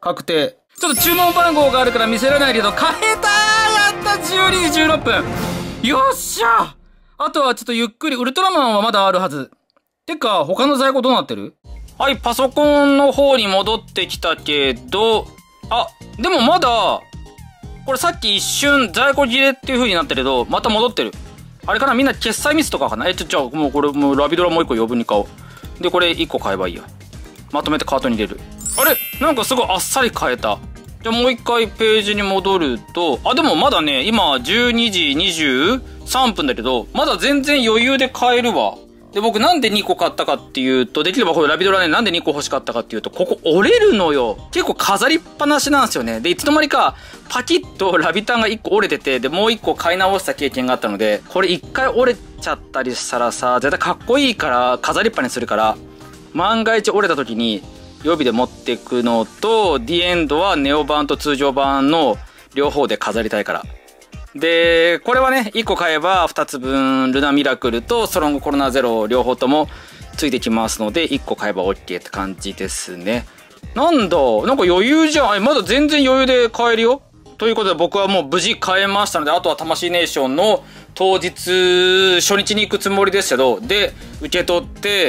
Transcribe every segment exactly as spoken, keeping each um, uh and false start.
確定。ちょっと注文番号があるから見せられないけど、買えたーやった !じゅうにじじゅうろっぷんよっしゃあとはちょっとゆっくり、ウルトラマンはまだあるはず。てか、他の在庫どうなってる？はい、パソコンの方に戻ってきたけど、あ、でもまだ、これさっき一瞬在庫切れっていう風になったけど、また戻ってる。あれかな、みんな決済ミスとかかな。え、ちょ、じゃあもうこれもうラビドラもう一個余分に買おう。で、これ一個買えばいいや。まとめてカートに入れる。あれなんかすごいあっさり買えた。じゃあもう一回ページに戻ると、あ、でもまだね、今じゅうにじにじゅうさんぷんだけど、まだ全然余裕で買えるわ。で、僕なんでにこ買ったかっていうと、できればこれラビドラね、なんでにこ欲しかったかっていうと、ここ折れるのよ。結構飾りっぱなしなんですよね。で、いつの間にか、パキッとラビタンがいっこ折れてて、で、もういっこ買い直した経験があったので、これいっかい折れちゃったりしたらさ、絶対かっこいいから飾りっぱにするから、万が一折れた時に予備で持っていくのと、ディエンドはネオ版と通常版の両方で飾りたいから。で、これはね、いっこ買えばふたつぶん、ルナミラクルとストロングコロナゼロ両方ともついてきますので、いっこ買えば OK って感じですね。なんだ、なんか余裕じゃん。まだ全然余裕で買えるよ。ということで僕はもう無事買えましたので、あとは魂ネーションの当日、初日に行くつもりですけど、で、受け取って、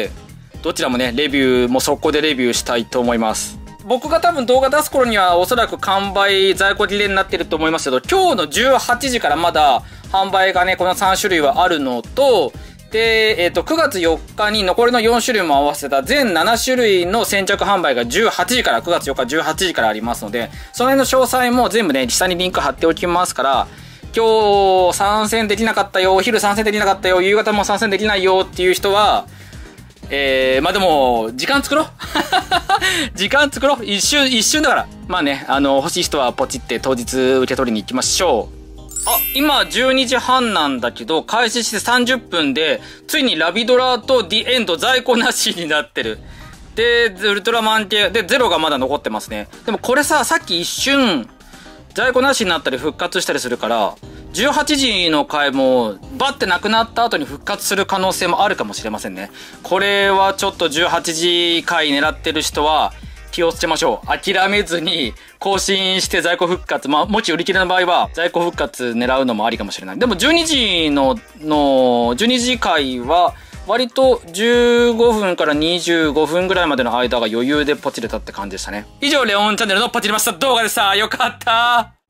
どちらもね、レビューも速攻でレビューしたいと思います。僕が多分動画出す頃にはおそらく完売在庫切れになってると思いますけど、今日のじゅうはちじからまだ販売がね、このさんしゅるいはあるのと、で、えっと、くがつよっかに残りのよんしゅるいも合わせた全ななしゅるいの先着販売がじゅうはちじから、くがつよっかじゅうはちじからありますので、その辺の詳細も全部ね、下にリンク貼っておきますから、今日参戦できなかったよ、お昼参戦できなかったよ、夕方も参戦できないよっていう人は、えー、まあでも、時間作ろう時間作ろう一瞬、一瞬だから。まあね、あの、欲しい人はポチって当日受け取りに行きましょう。あ、今じゅうにじはんなんだけど、開始してさんじゅっぷんで、ついにラビドラとディエンド在庫なしになってる。で、ウルトラマン系、で、ゼロがまだ残ってますね。でもこれさ、さっき一瞬、在庫なしになったり復活したりするから、じゅうはちじの回もバッてなくなった後に復活する可能性もあるかもしれませんね。これはちょっとじゅうはちじ回狙ってる人は気をつけましょう。諦めずに更新して在庫復活。まあ、もし売り切れの場合は在庫復活狙うのもありかもしれない。でもじゅうにじの、の、じゅうにじ回は割とじゅうごふんからにじゅうごふんぐらいまでの間が余裕でポチれたって感じでしたね。以上、レオンチャンネルのポチりました動画でした。よかった。